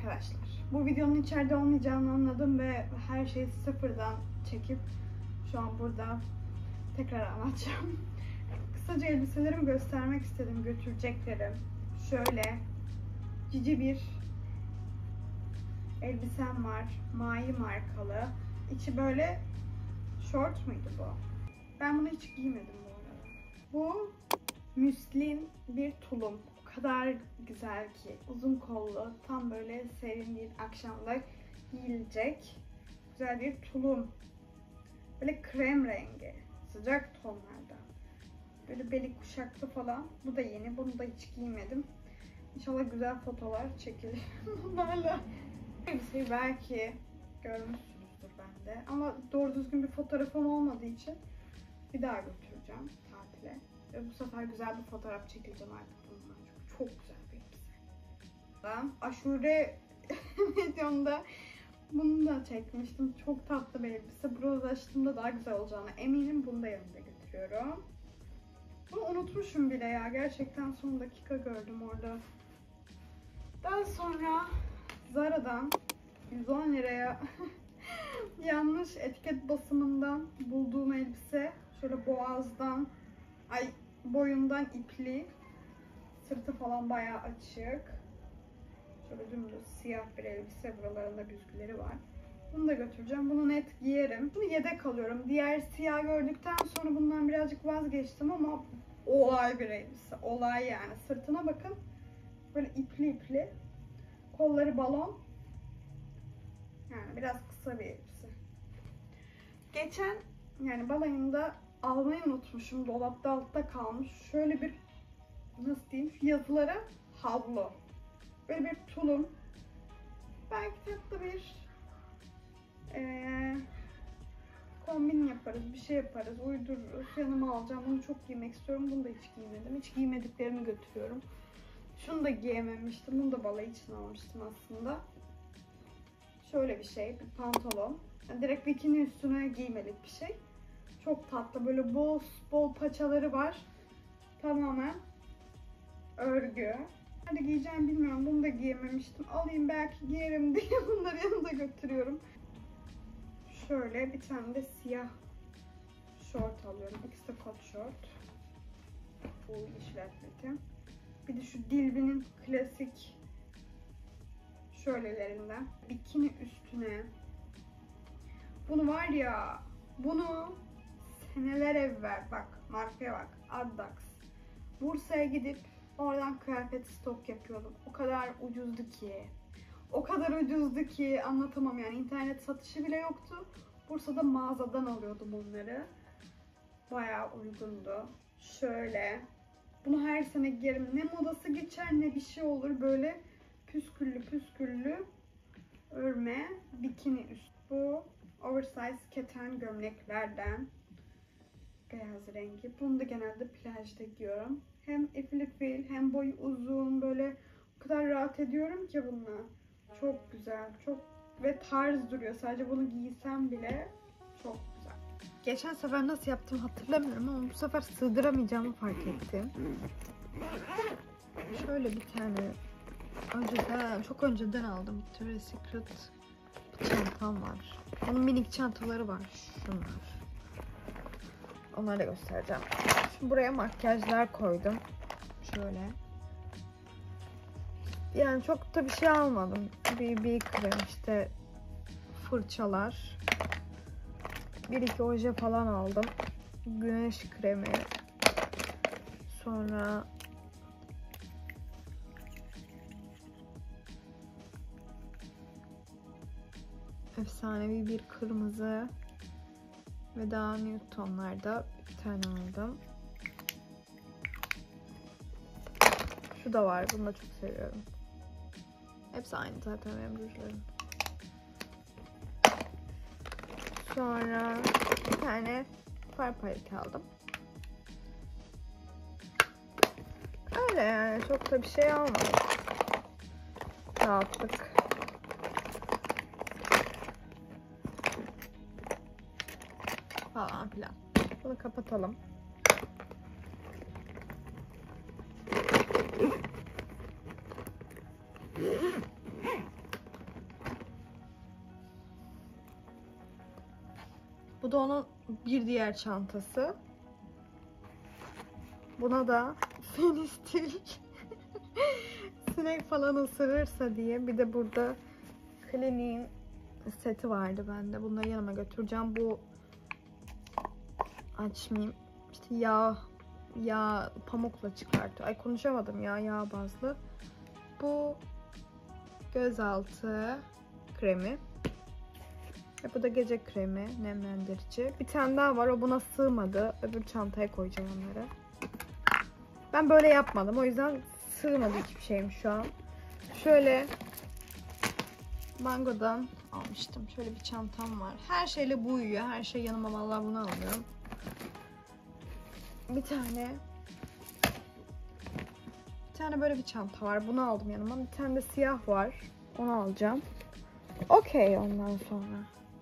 arkadaşlar. Bu videonun içeride olmayacağını anladım ve her şeyi sıfırdan çekip şu an burada tekrar anlatacağım. Kısaca elbiselerimi göstermek istedim, götüreceklerim. Şöyle cici bir elbisem var. Mai markalı. İçi böyle şort muydu bu? Ben bunu hiç giymedim bu arada. Bu müslin bir tulum. O kadar güzel ki. Uzun kollu. Tam böyle serin bir akşamda giyilecek. Güzel bir tulum. Böyle krem rengi. Sıcak tonlarda. Böyle beli kuşaklı falan. Bu da yeni. Bunu da hiç giymedim. İnşallah güzel fotolar çekilir bunlarla. Elbiseyi belki görmüşsünüzdür bende. Ama doğru düzgün bir fotoğrafım olmadığı için bir daha götüreceğim tatile. Ve bu sefer güzel bir fotoğraf çekeceğim artık bundan. Çünkü çok güzel bir elbise. Aşure videomda bunu da çekmiştim. Çok tatlı bir elbise. Burada açtığımda daha güzel olacağına eminim. Bunu da yanımda götürüyorum. Bunu unutmuşum bile ya. Gerçekten son dakika gördüm orada. Daha sonra Zara'dan 110 liraya yanlış etiket basımından bulduğum elbise. Şöyle boyundan ipli. Sırtı falan bayağı açık. Şöyle dümdüz siyah bir elbise. Buralarında büzgüleri var. Bunu da götüreceğim. Bunu net giyerim. Bunu yedek alıyorum. Diğer siyah gördükten sonra bundan birazcık vazgeçtim ama olay bir elbise. Olay yani. Sırtına bakın. Böyle ipli. Kolları balon. Yani biraz kısa bir elbise. Geçen yani balayında almayı unutmuşum. Dolapta altta kalmış. Şöyle bir nasıl diyeyim şu yazılara havlu. Böyle bir tulum. Belki tatlı bir kombin yaparız. Bir şey yaparız. Uydururuz. Yanıma alacağım. Bunu çok giymek istiyorum. Bunu da hiç giymedim. Hiç giymediklerimi götürüyorum. Şunu da giyememiştim. Bunu da balayı için almıştım aslında. Şöyle bir şey. Bir pantolon. Yani direkt bikini üstüne giymelik bir şey. Çok tatlı. Böyle bol paçaları var. Tamamen örgü. Nerede giyeceğim bilmiyorum. Bunu da giyememiştim. Alayım belki giyerim diye bunları yanımda götürüyorum. Şöyle bir tane de siyah şort alıyorum. İkisi de kot şort. Bu işletmeti. Bir de şu Dilbi'nin klasik şöylelerinden. Bikini üstüne. Bunu var ya, bunu seneler evvel bak markaya bak. Addax. Bursa'ya gidip oradan kıyafet stok yapıyordum. O kadar ucuzdu ki. O kadar ucuzdu ki anlatamam yani. İnternet satışı bile yoktu. Bursa'da mağazadan alıyordum onları. Bayağı uygundu. Şöyle. Bunu her sene giyerim. Ne modası geçer ne bir şey olur. Böyle püsküllü örme bikini üst. Bu oversize keten gömleklerden. Beyaz rengi. Bunu da genelde plajda giyiyorum. Hem ifil hem boyu uzun. Böyle o kadar rahat ediyorum ki bununla. Çok güzel. Çok ve tarz duruyor. Sadece bunu giysem bile çok güzel. Geçen sefer nasıl yaptım hatırlamıyorum ama bu sefer sığdıramayacağımı fark ettim. Şöyle bir tane çok önceden aldım. Victoria's Secret bir çantam var. Onun minik çantaları var. Şunlar. Onları da göstereceğim. Şimdi buraya makyajlar koydum. Şöyle. Yani çok da bir şey almadım. BB krem işte fırçalar. 1-2 oje falan aldım. Güneş kremi. Sonra efsanevi bir kırmızı ve daha nude tonlarda bir tane aldım. Şu da var. Bunu da çok seviyorum. Hepsi aynı zaten benim rujlarım. Sonra bir tane far paleti aldım. Öyle yani çok da bir şey almadım. Rahatlık. Falan filan. Bunu kapatalım. Bu da onun bir diğer çantası. Buna da fenistil sinek falan ısırırsa diye. Bir de burada Clinique'in seti vardı bende. Bunları yanıma götüreceğim. Bu açmayayım. İşte yağ pamukla çıkartıyor. Ay konuşamadım ya, yağ bazlı. Bu gözaltı kremi. Ve bu da gece kremi, nemlendirici. Bir tane daha var, o buna sığmadı. Öbür çantaya koyacağım onları. Ben böyle yapmadım, o yüzden sığmadı hiçbir şeyim şu an. Şöyle Mango'dan almıştım. Şöyle bir çantam var. Her şeyle bu uyuyor. Her şey yanıma, vallahi bunu alıyorum. Bir tane böyle bir çanta var. Bunu aldım yanıma. Bir tane de siyah var. Onu alacağım. Okey ondan sonra.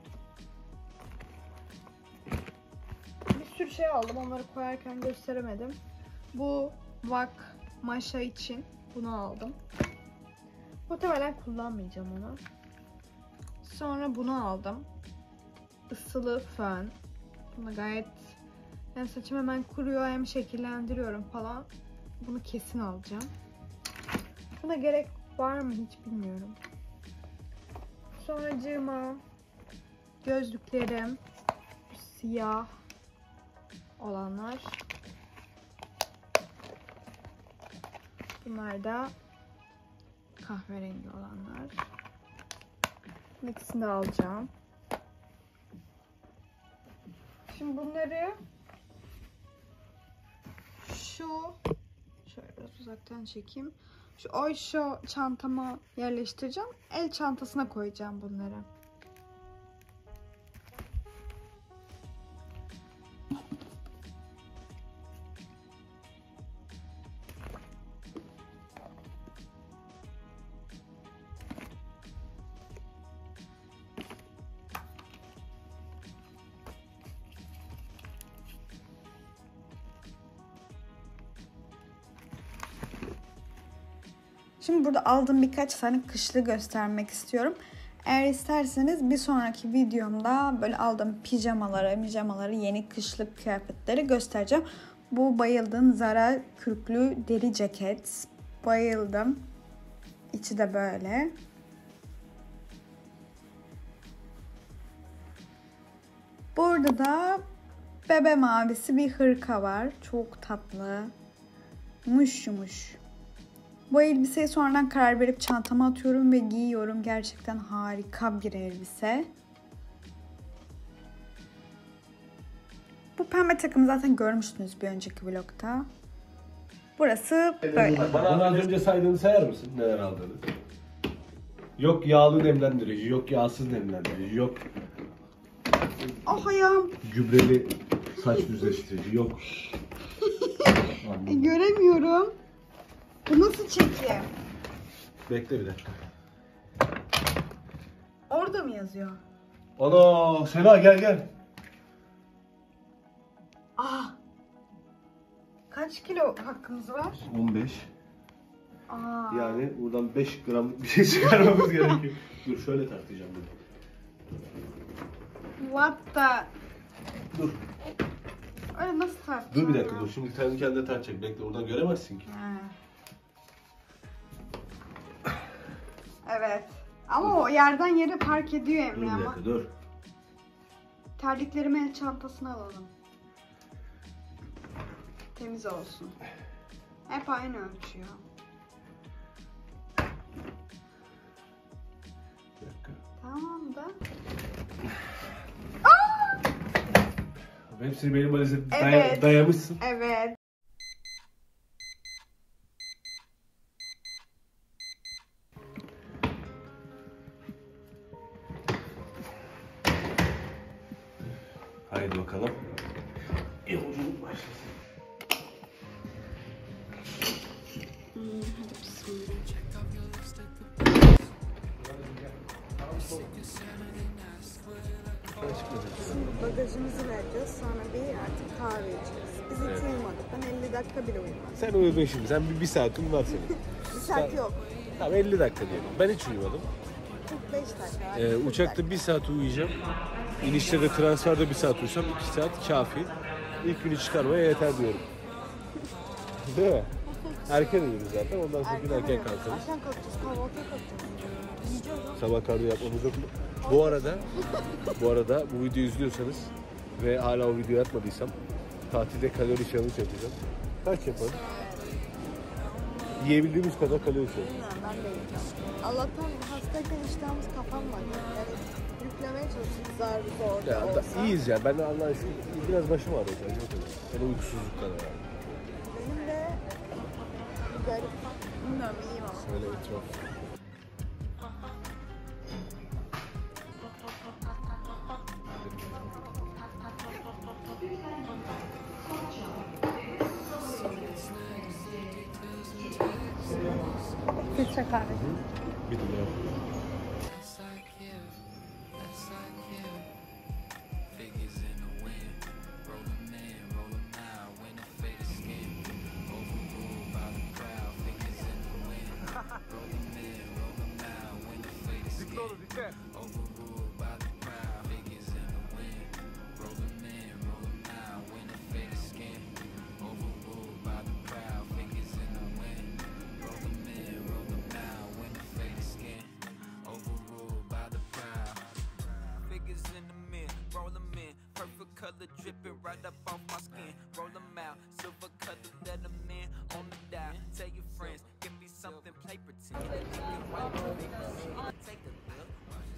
Bir sürü şey aldım. Onları koyarken gösteremedim. Bu Vak Maşa için bunu aldım. Muhtemelen kullanmayacağım onu. Sonra bunu aldım. Isılı fön. Bunu gayet, yani saçım hemen kuruyor, hem şekillendiriyorum falan. Bunu kesin alacağım. Buna gerek var mı hiç bilmiyorum. Sonracığıma gözlüklerim siyah olanlar. Bunlar da kahverengi olanlar. İkisini de alacağım. Şimdi bunları şöyle biraz uzaktan çekeyim. Şu Oysho çantama yerleştireceğim. El çantasına koyacağım bunları. Şimdi burada aldığım birkaç tane kışlı göstermek istiyorum. Eğer isterseniz bir sonraki videomda böyle aldığım pijamaları, yeni kışlık kıyafetleri göstereceğim. Bu bayıldığım Zara kürklü deri ceket. Bayıldım. İçi de böyle. Burada da bebe mavisi bir hırka var. Çok tatlı. Muş yumuş. Bu elbiseyi sonradan karar verip çantama atıyorum ve giyiyorum. Gerçekten harika bir elbise. Bu pembe takımı zaten görmüştünüz bir önceki vlogda. Burası böyle. Bana az önce saydığını sayar mısın neler aldığını? Yok yağlı nemlendirici, yok yağsız nemlendirici, yok Oh ayağım. gübreli saç düzleştirici, yok. Göremiyorum. Bu nasıl çekim? Bekle bir dakika. Orada mı yazıyor? Ana Sena gel. Ah. Kaç kilo hakkımız var? 15. Aa. Yani buradan 5 gram bir şey çıkarmamız gerekiyor. Dur şöyle tartacağım bunu. What the? Dur. Öyle nasıl tartacağım? Dur bir dakika dur. Şimdi kendi kendine tartacak. Bekle oradan göremezsin ki. Evet. Ama o yerden yere fark ediyor Emre Dur bir ama. dakika dur. Terliklerimi el çantasına alalım. Temiz olsun. Hep aynı ölçüyor. Bir dakika. Tamam da. Hepsini benim valize Evet. dayamışsın. Evet. Haydi bakalım. Yolculuk başlasın. Hadi bismillah. Şimdi bagajımızı vereceğiz. Sonra artık kahve içeceğiz. Biz hiç uyumadık. Ben 50 dakika bile uyumadım. Sen uyudun şimdi. Sen bir saatin var senin. Bir saat yok. Tamam 50 dakika diyelim. Ben hiç uyumadım. 45 dakika. Uçakta 1 saat uyuyacağım. İnişte de transferde 1 saat uyusam 2 saat kafi. İlk günü çıkarmaya yeter diyorum. Değil mi? Erken uyuyoruz zaten. Ondan sonra gün erken kalkarız. Erken kalkacağız, kahvaltıya kalkacağız. Yiyeceğiz. Sabah karnı yapmamız yok mu? Bu arada bu videoyu izliyorsanız ve hala o videoyu atmadıysam tatilde kalori challenge yapacağım. Kaç yapalım? Yiyebildiğimiz kadar kalori challenge. Bilmiyorum, ben de yiyeceğim. Allah'tan hastayken iştahımız kapanmadı. Yani yüklemeye çalıştık zor Ya, olsa. iyiyiz ya. Ben de Allah'a şükür biraz başım ağrıyor. Yani uykusuzluktan herhalde. Benim de garip. Bilmiyorum, iyiyim ama. Öyle etraf. Filtre kahve. Bir dünya. Color dripping right up off my skin. Roll them out, silver color, let them in on the dial. Tell your friends, give me something, play pretend. Take a look.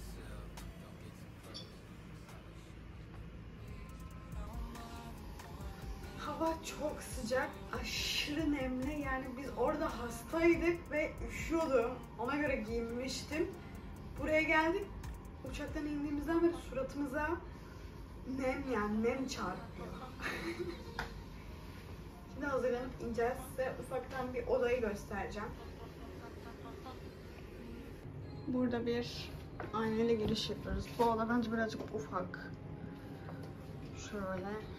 Hava çok sıcak, aşırı nemli. Yani biz orada hastaydık ve üşüyordum. Ona göre giyinmiştim. Buraya geldik. Uçaktan indiğimizden beri suratımıza nem çarpıyor. Şimdi hazırlanıp ineceğiz. Size ufaktan bir odayı göstereceğim. Burada bir aynalı giriş yapıyoruz. Bu oda bence birazcık ufak. Şöyle.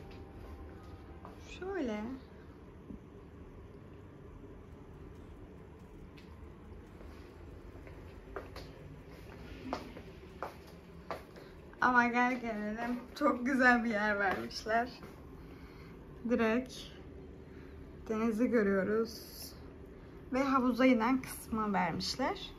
Ama gel gelelim. Çok güzel bir yer vermişler. Direkt denizi görüyoruz. Ve havuza inen kısmı vermişler.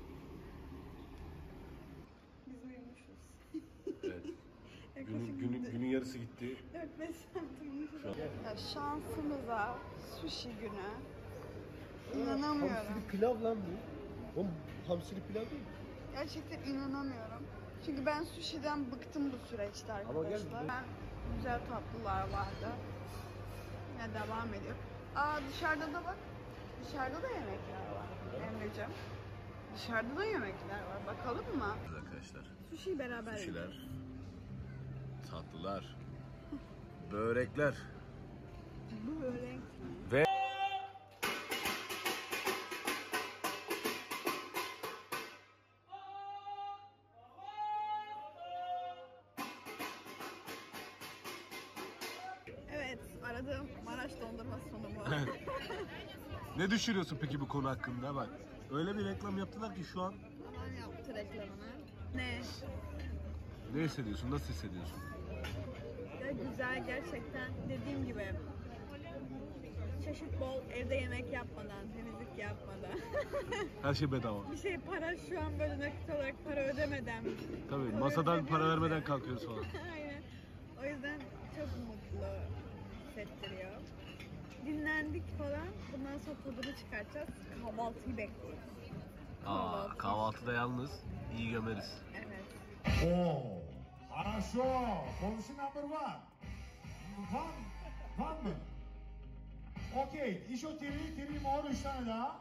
Biz uyumuşuz. Evet. Günün yarısı gitti. 4-5 santim uyumuşuz. Ya şansımıza sushi günü. İnanamıyorum. Hamsili pilav lan bu. Oğlum hamsili pilav değil mi? Gerçekten inanamıyorum. Çünkü ben sushi'den bıktım bu süreçte arkadaşlar. Güzel tatlılar vardı. Yine devam ediyor. Dışarıda da bak. Dışarıda da yemekler var Emre'cim. Dışarıda da yemekler var. Bakalım mı? Arkadaşlar. Sushi'yi beraber yiyelim. Sushi'ler. Tatlılar. Börekler. Börek. Ve Evet, aradığım Maraş dondurması sunumu. ne düşünüyorsun peki bu konu hakkında? Bak, öyle bir reklam yaptılar ki şu an. Aman yaptı reklamını. Ne? Ne hissediyorsun? Nasıl hissediyorsun? Ya güzel gerçekten, dediğim gibi. Çeşit bol, evde yemek yapmadan, temizlik yapmadan. Her şey bedava. Bir şey para şu an böyle nakit olarak para ödemeden. Tabii masadan para vermeden kalkıyoruz falan. Aynen. O yüzden çok mutlu hissettiriyor. Dinlendik falan. Bundan sonra tadını çıkartacağız. Kahvaltıyı bekliyoruz. Kahvaltıda yalnız iyi gömeriz. Evet. О, хорошо. Position number one. One mı? Okey. İşo TV more 3 tane daha.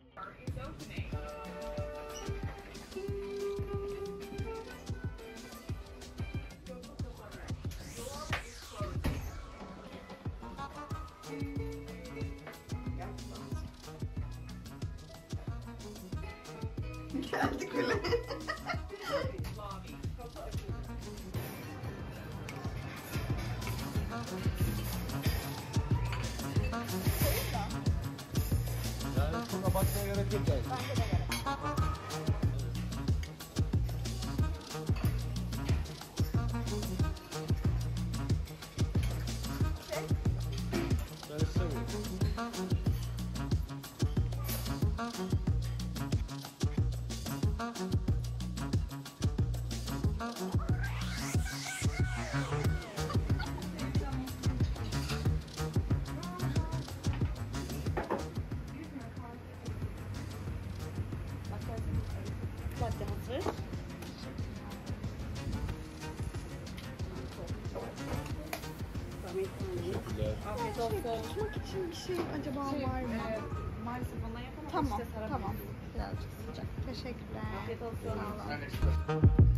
Geldik bile. Yani çok abartmaya gerek yok yani. Latte hazır. Afiyet olsun. Tutmak için bir şey acaba var mı? Maalesef ondan yapamadım. Tamam, İşte sarabilirim. tamam. Birazcık sıcak. Teşekkürler. Afiyet olsun. Sağ olun.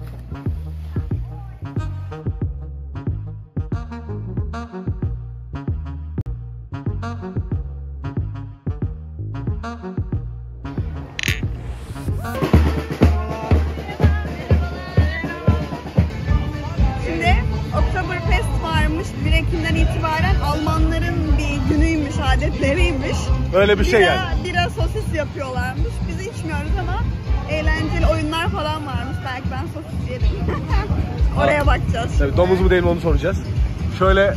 Şimdi Oktoberfest varmış. 1 Ekim'den itibaren Almanların bir günüymüş, adetleriymiş. Öyle bir şey Bira, yani. bira sosis yapıyorlarmış. Biz içmiyoruz ama eğlenceli oyunlar falan varmış. Belki ben sosis yerim. Oraya bakacağız şimdi. Tabii domuz mu değil mi onu soracağız. Şöyle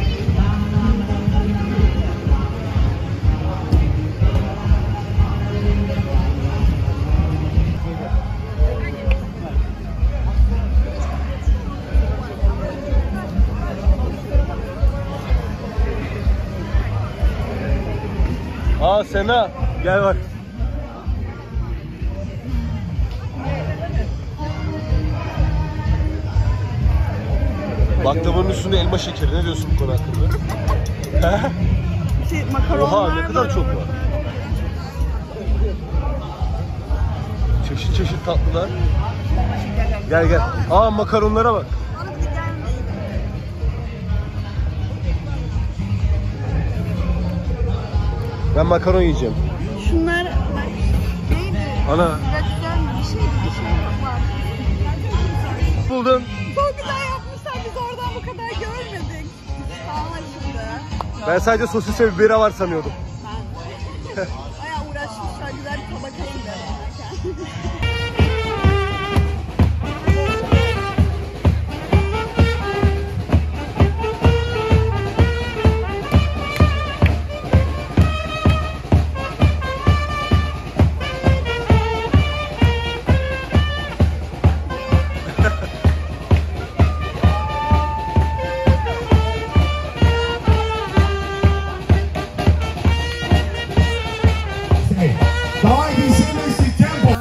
Aa Sena gel bak. Baklavanın üstünde elma şekeri. Ne diyorsun bu konu hakkında? Makaronlar Oha ne kadar var çok orada. var. Çeşit çeşit tatlılar. Gel gel. Aa makaronlara bak. Bana bir gelmeyin. Ben makaron yiyeceğim. Şunlar neydi? Ana. Rektör mü? Bir şey var. Buldun. Çok güzel yapmışlar. Biz oradan bu kadar görmedik. Sağ şimdi. Ben sadece sosis ve bira var sanıyordum. Bayağı uğraşmışlar. Güzel bir tabak hazırlamışlar. Давай веселись, темпо.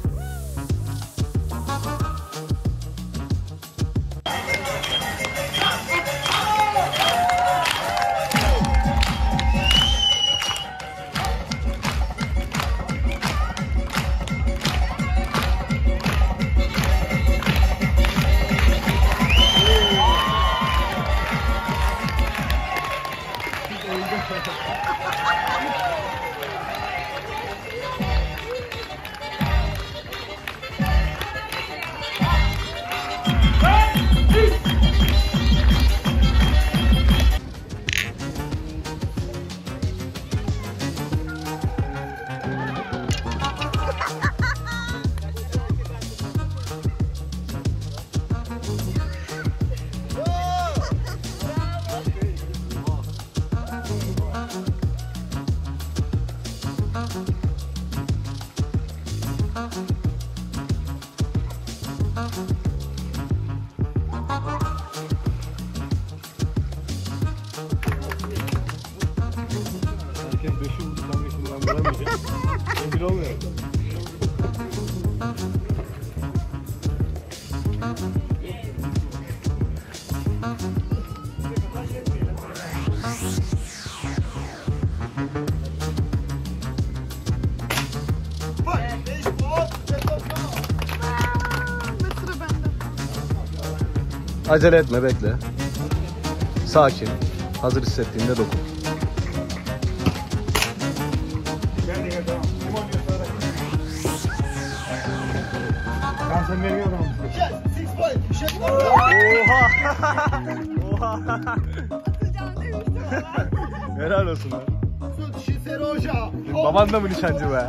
Herkes 500 tane şundan bulamayacak. Emin olmuyor. Sıra bende. Acele etme bekle. Sakin. Hazır hissettiğinde dokun. Ben seni veriyorum. Oha! Oha! Atacağım demiştim ama. Helal olsun be. Baban da mı nişancı be?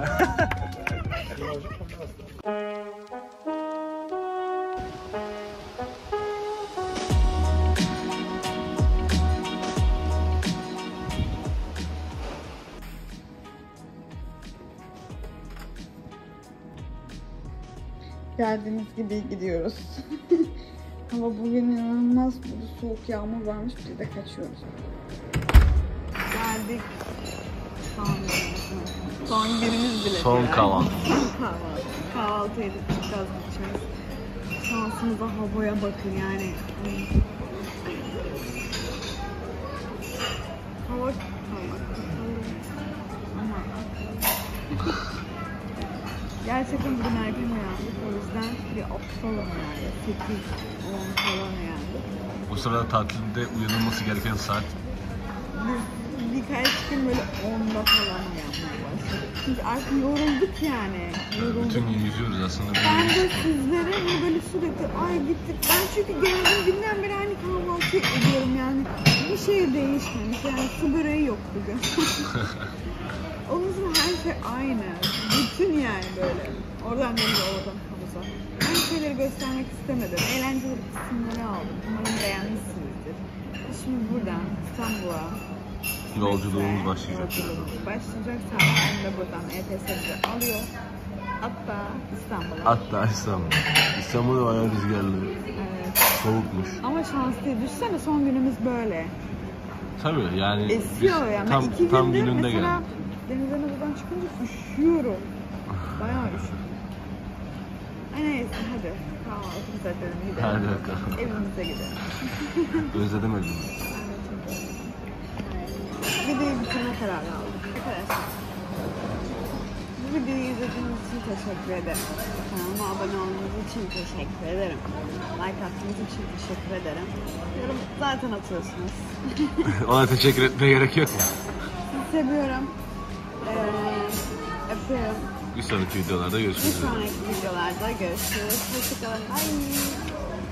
Geldiğimiz gibi gidiyoruz. Hava bugün inanılmaz soğuk, yağmur varmış, biz de kaçıyoruz. Geldik. Son günümüz bile. Son kahvaltı. Kahvaltı edip biraz gideceğiz. Şansımıza havaya bakın yani. Hava ama gerçekten bugün erken uyandık. O yüzden bir aptalım yani. 8-10 falan uyandık. Bu sırada tatilde uyanılması gereken saat. Biz birkaç gün böyle 10'da falan uyanmaya başladık. Çünkü artık yorulduk yani. Yorulduk. Bütün gün yüzüyoruz aslında. Ben de sizlere böyle sürekli ay gittik. Ben çünkü geldiğim günden beri aynı kahvaltı ediyorum yani. Bir şey değişmemiş yani, su böreği yok bugün. Onun için her şey aynı. Bütün yani böyle. Oradan denize, oradan havuza. Aynı şeyleri göstermek istemedim. Eğlenceli kısımları aldım. Umarım beğenmişsinizdir. Şimdi buradan İstanbul'a Yolculuğumuz başlayacak. Yolculuğumuz başlayacak. Saat 10'da buradan ETS bizi alıyor. Hatta İstanbul'a. Hatta İstanbul. İstanbul'da bayağı rüzgarlı. Evet. Soğukmuş. Ama şanslıyız. Düşünsene son günümüz böyle. Tabii yani Esiyor yani. tam, İki tam gündür gününde mesela geldik. denizden buradan çıkınca üşüyorum. Bayağı üşüyorum. Neyse hadi kahvaltımıza edelim, gidelim. Hadi bakalım. Evimize gidelim. Özledim evimi. Videoyu bitirme kararı aldık. Arkadaşlar, bu videoyu izlediğiniz için teşekkür ederim. Kanalıma abone olduğunuz için teşekkür ederim. Like attığınız için teşekkür ederim. Yorum zaten atıyorsunuz. Ona teşekkür etmeye gerek yok mu? Sizi seviyorum. Öpüyorum. Bir sonraki videolarda görüşmek Bir üzere. sonraki videolarda görüşürüz. Hoşçakalın. Bye.